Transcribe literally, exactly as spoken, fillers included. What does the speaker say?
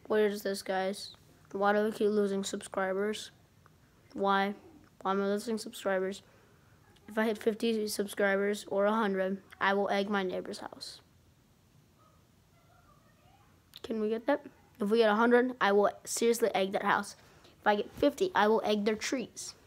What is this, guys? Why do I keep losing subscribers? Why? Why am I losing subscribers? If I hit fifty subscribers or one hundred, I will egg my neighbor's house. Can we get that? If we get one hundred, I will seriously egg that house. If I get fifty, I will egg their trees.